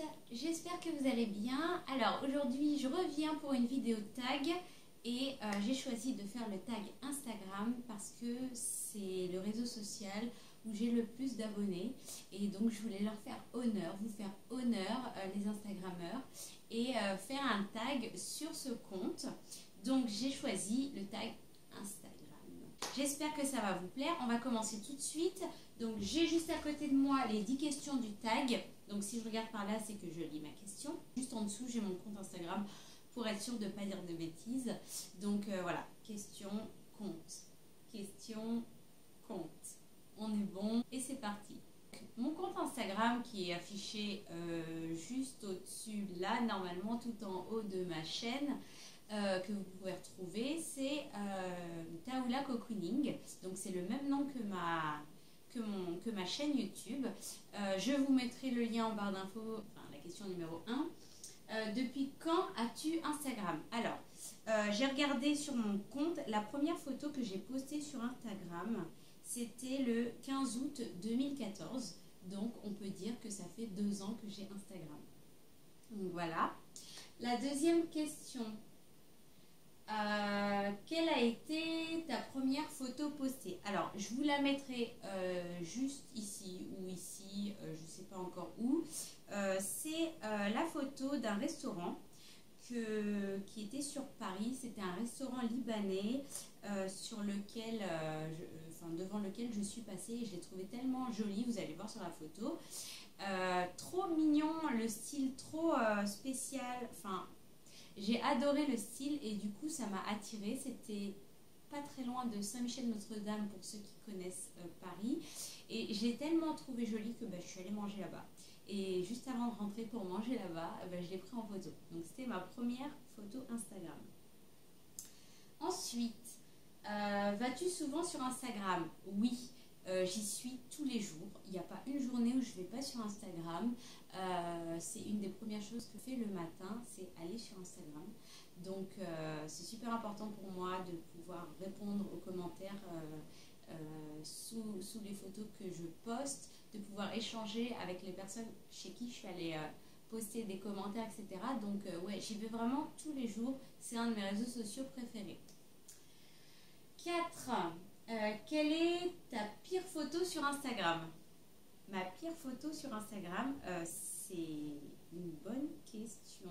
j'espère que vous allez bien. Alors aujourd'hui je reviens pour une vidéo tag et j'ai choisi de faire le tag Instagram parce que c'est le réseau social où j'ai le plus d'abonnés et donc je voulais leur faire honneur, vous faire honneur les Instagrammeurs et faire un tag sur ce compte. Donc j'ai choisi le tag Instagram. J'espère que ça va vous plaire. On va commencer tout de suite. Donc j'ai juste à côté de moi les 10 questions du tag. Donc si je regarde par là, c'est que je lis ma question. Juste en dessous, j'ai mon compte Instagram pour être sûr de ne pas dire de bêtises. Donc voilà, question, compte. Question, compte. On est bon et c'est parti. Mon compte Instagram qui est affiché juste au-dessus là, normalement tout en haut de ma chaîne. Que vous pouvez retrouver, c'est Taoula Cocooning. Donc c'est le même nom que ma chaîne YouTube. Je vous mettrai le lien en barre d'infos, enfin, la question numéro 1. Depuis quand as-tu Instagram? Alors, j'ai regardé sur mon compte, la première photo que j'ai postée sur Instagram, c'était le 15 août 2014. Donc on peut dire que ça fait 2 ans que j'ai Instagram. Donc voilà. La deuxième question. Quelle a été ta première photo postée? Alors, je vous la mettrai juste ici ou ici, je ne sais pas encore où. C'est la photo d'un restaurant qui était sur Paris. C'était un restaurant libanais sur lequel, devant lequel je suis passée et je l'ai trouvé tellement joli. Vous allez voir sur la photo. Trop mignon, le style trop spécial. Enfin, j'ai adoré le style et du coup ça m'a attirée. C'était pas très loin de Saint-Michel-Notre-Dame pour ceux qui connaissent Paris. Et j'ai tellement trouvé joli que je suis allée manger là-bas. Et juste avant de rentrer pour manger là-bas, je l'ai pris en photo. Donc c'était ma première photo Instagram. Ensuite, vas-tu souvent sur Instagram? Oui. J'y suis tous les jours. Il n'y a pas une journée où je ne vais pas sur Instagram. C'est une des premières choses que je fais le matin, c'est aller sur Instagram. Donc c'est super important pour moi de pouvoir répondre aux commentaires sous les photos que je poste, de pouvoir échanger avec les personnes chez qui je suis allée poster des commentaires, etc. Donc ouais, j'y vais vraiment tous les jours. C'est un de mes réseaux sociaux préférés. 4. Quelle est ta pire photo sur Instagram? Ma pire photo sur Instagram, c'est une bonne question.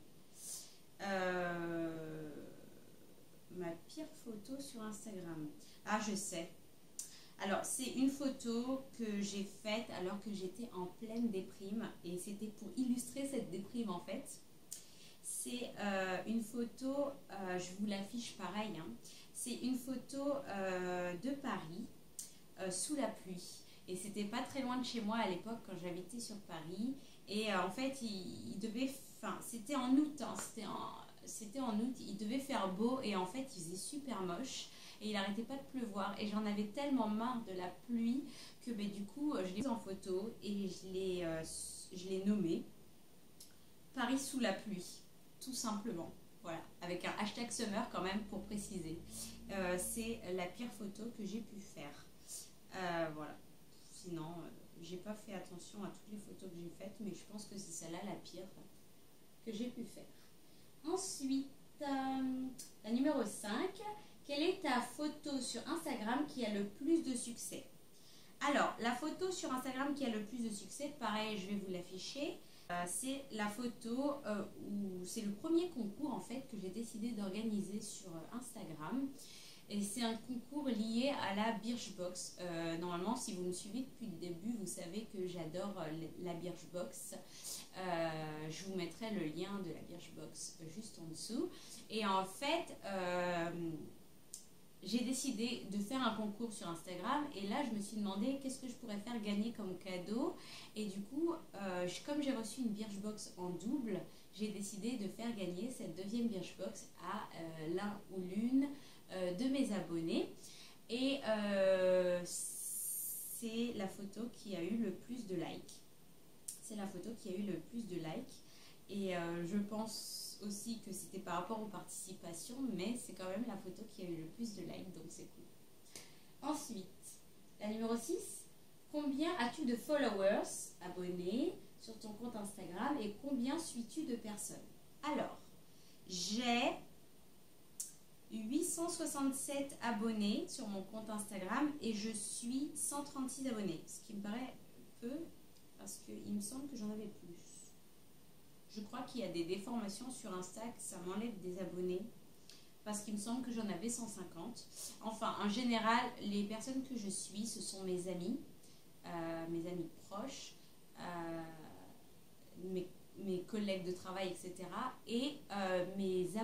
Ma pire photo sur Instagram. Ah, je sais. Alors, c'est une photo que j'ai faite alors que j'étais en pleine déprime. Et c'était pour illustrer cette déprime en fait. C'est une photo, je vous l'affiche pareil, hein. C'est une photo de Paris sous la pluie. Et c'était pas très loin de chez moi à l'époque quand j'habitais sur Paris. Et en fait, c'était en août, hein, c'était en août, il devait faire beau et en fait, il faisait super moche. Et il n'arrêtait pas de pleuvoir. Et j'en avais tellement marre de la pluie que du coup, je l'ai prise en photo et je l'ai nommée Paris sous la pluie, tout simplement. Voilà, avec un hashtag summer quand même pour préciser. C'est la pire photo que j'ai pu faire. Voilà. Sinon, j'ai pas fait attention à toutes les photos que j'ai faites, mais je pense que c'est celle-là la pire que j'ai pu faire. Ensuite, la numéro 5. Quelle est ta photo sur Instagram qui a le plus de succès? Alors, la photo sur Instagram qui a le plus de succès, pareil, je vais vous l'afficher. C'est la photo où c'est le premier concours en fait que j'ai décidé d'organiser sur Instagram. Et c'est un concours lié à la Birchbox. Normalement, si vous me suivez depuis le début, vous savez que j'adore la Birchbox. Je vous mettrai le lien de la Birchbox juste en dessous. Et en fait, j'ai décidé de faire un concours sur Instagram et là je me suis demandé qu'est-ce que je pourrais faire gagner comme cadeau. Et du coup, comme j'ai reçu une Birchbox en double, j'ai décidé de faire gagner cette deuxième Birchbox à l'un ou l'une de mes abonnés. Et c'est la photo qui a eu le plus de likes. C'est la photo qui a eu le plus de likes. Et je pense aussi que c'était par rapport aux participations, mais c'est quand même la photo qui a eu le plus de likes, donc c'est cool. Ensuite, la numéro 6. Combien as-tu de followers, abonnés, sur ton compte Instagram et combien suis-tu de personnes? Alors, j'ai 867 abonnés sur mon compte Instagram et je suis 136 abonnés, ce qui me paraît peu parce qu'il me semble que j'en avais plus. Je crois qu'il y a des déformations sur Insta, que ça m'enlève des abonnés parce qu'il me semble que j'en avais 150. Enfin, en général, les personnes que je suis, ce sont mes amis proches, mes collègues de travail, etc. Et mes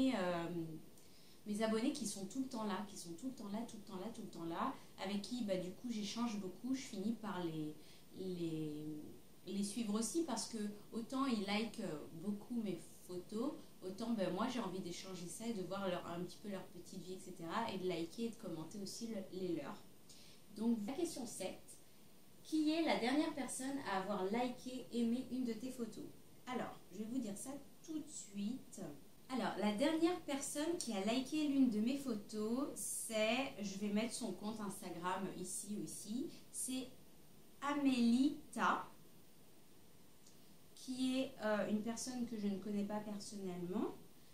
abonnés qui sont tout le temps là, avec qui bah, du coup j'échange beaucoup, je finis par les suivre aussi parce que autant ils likent beaucoup mes photos, autant ben, moi j'ai envie d'échanger ça et de voir un petit peu leur petite vie, etc. Et de liker et de commenter aussi les leurs. Donc la question 7, qui est la dernière personne à avoir liké, aimé une de tes photos? Alors, je vais vous dire ça tout de suite. Alors, la dernière personne qui a liké l'une de mes photos, c'est, je vais mettre son compte Instagram ici ou ici, c'est Amélita, qui est une personne que je ne connais pas personnellement,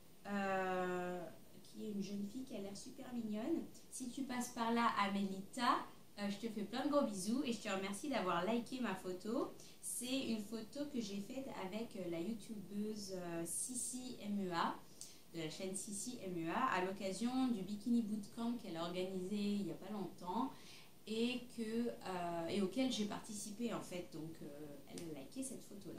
qui est une jeune fille qui a l'air super mignonne. Si tu passes par là, Amélita, je te fais plein de gros bisous et je te remercie d'avoir liké ma photo. C'est une photo que j'ai faite avec la youtubeuse Sissi MEA, de la chaîne Sissi MEA, à l'occasion du Bikini Bootcamp qu'elle a organisé il n'y a pas longtemps et auquel j'ai participé en fait. Donc elle a liké cette photo-là.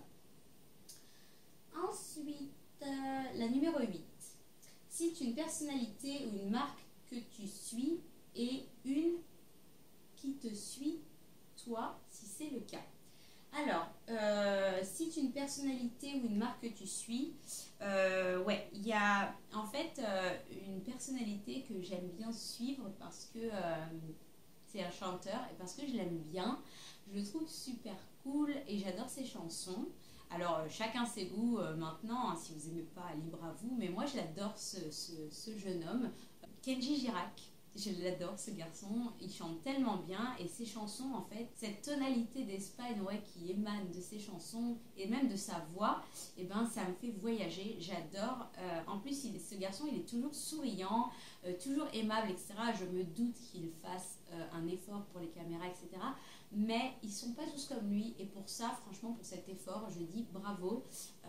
Ensuite, la numéro 8. Cite une personnalité ou une marque que tu suis et une qui te suit, toi, si c'est le cas. Alors, cite une personnalité ou une marque que tu suis. Ouais, il y a en fait une personnalité que j'aime bien suivre parce que c'est un chanteur et parce que je l'aime bien. Je le trouve super cool et j'adore ses chansons. Alors, chacun ses goûts maintenant, hein, si vous n'aimez pas, libre à vous. Mais moi, j'adore ce jeune homme, Kenji Girac. Je l'adore, ce garçon. Il chante tellement bien. Et ses chansons, en fait, cette tonalité d'Espagne ouais, qui émane de ses chansons et même de sa voix, eh ben, ça me fait voyager. J'adore. En plus, ce garçon, il est toujours souriant, toujours aimable, etc. Je me doute qu'il fasse un effort pour les caméras, etc. Mais ils ne sont pas tous comme lui et pour ça, franchement, pour cet effort, je dis bravo.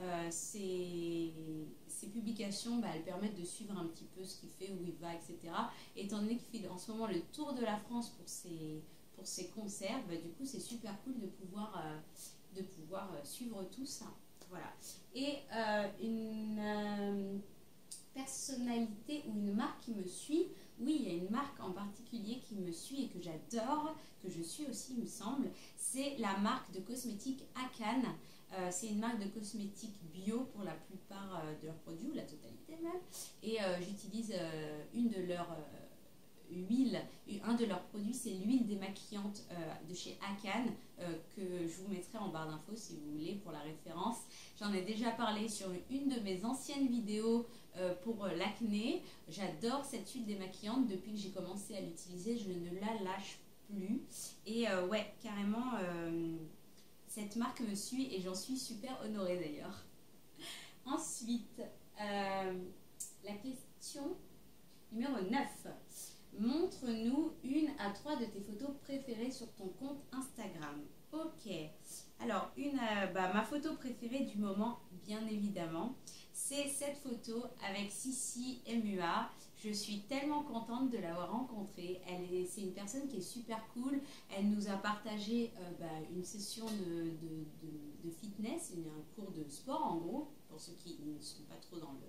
Ces publications, bah, elles permettent de suivre un petit peu ce qu'il fait, où il va, etc. Étant donné qu'il fait en ce moment le tour de la France pour ses concerts, bah, du coup, c'est super cool de pouvoir suivre tout ça. Voilà. Et une personnalité ou une marque qui me suit, oui, il y a une marque en particulier qui me suit et que j'adore, que je suis aussi, il me semble, c'est la marque de cosmétiques Akan. C'est une marque de cosmétiques bio pour la plupart de leurs produits, ou la totalité même. Et j'utilise une de leurs huiles, un de leurs produits, c'est l'huile démaquillante de chez Akan, que je vous mettrai en barre d'infos si vous voulez pour la référence. J'en ai déjà parlé sur une de mes anciennes vidéos pour l'acné. J'adore cette huile démaquillante. Depuis que j'ai commencé à l'utiliser, je ne la lâche plus. Et ouais, carrément, cette marque me suit et j'en suis super honorée d'ailleurs. Ensuite, la question numéro 9. Montre-nous 1 à 3 de tes photos préférées sur ton compte Instagram. Ok. Alors, ma photo préférée du moment, bien évidemment, c'est cette photo avec Sissi MEA. Je suis tellement contente de l'avoir rencontrée. C'est une personne qui est super cool. Elle nous a partagé une session de fitness, un cours de sport en gros, pour ceux qui ne sont pas trop dans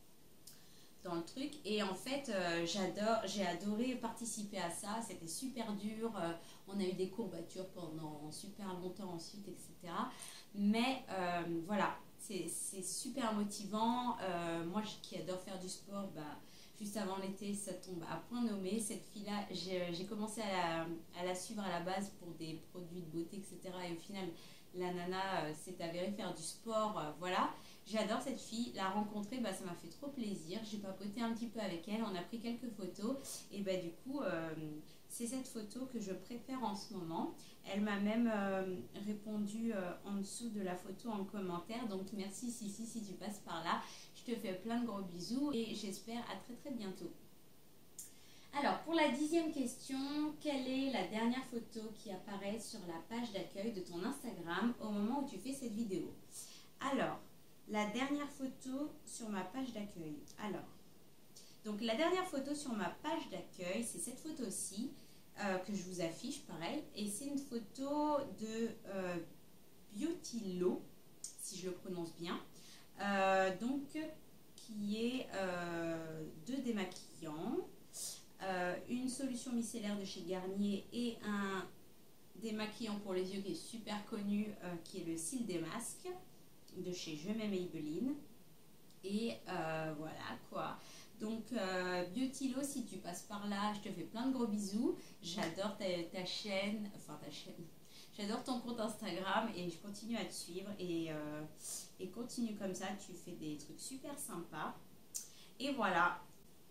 le truc. Et en fait, j'ai adoré participer à ça. C'était super dur. On a eu des courbatures pendant super longtemps ensuite, etc. Mais voilà, c'est super motivant. Moi qui adore faire du sport, juste avant l'été, ça tombe à point nommé. Cette fille-là, j'ai commencé à la suivre à la base pour des produits de beauté, etc. Et au final, la nana s'est avérée faire du sport. Voilà, j'adore cette fille. La rencontrer, ça m'a fait trop plaisir. J'ai papoté un petit peu avec elle, on a pris quelques photos. Et du coup, c'est cette photo que je préfère en ce moment. Elle m'a même répondu en dessous de la photo en commentaire. Donc merci Sissi si tu passes par là. Je te fais plein de gros bisous et j'espère à très très bientôt. Alors pour la 10e question, quelle est la dernière photo qui apparaît sur la page d'accueil de ton Instagram au moment où tu fais cette vidéo? Alors, la dernière photo sur ma page d'accueil. Alors, donc la dernière photo sur ma page d'accueil, c'est cette photo-ci que je vous affiche, pareil. Et c'est une photo de Beautylo, si je le prononce bien. Donc, qui est deux démaquillants, une solution micellaire de chez Garnier et un démaquillant pour les yeux qui est super connu, qui est le Cils des Masques de chez Je m'aime Maybelline. Et voilà quoi. Donc Beautylo, si tu passes par là, je te fais plein de gros bisous. J'adore ta chaîne, enfin ta chaîne. J'adore ton compte Instagram et je continue à te suivre et continue comme ça, tu fais des trucs super sympas. Et voilà.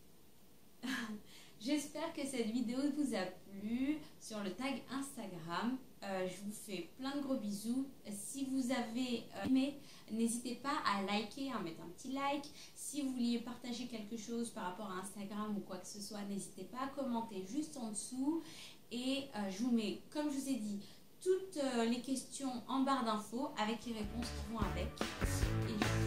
J'espère que cette vidéo vous a plu sur le tag Instagram. Je vous fais plein de gros bisous. Si vous avez aimé, n'hésitez pas à liker, à mettre un petit like. Si vous vouliez partager quelque chose par rapport à Instagram ou quoi que ce soit, n'hésitez pas à commenter juste en dessous. Et je vous mets, comme je vous ai dit, toutes les questions en barre d'infos avec les réponses qui vont avec. Et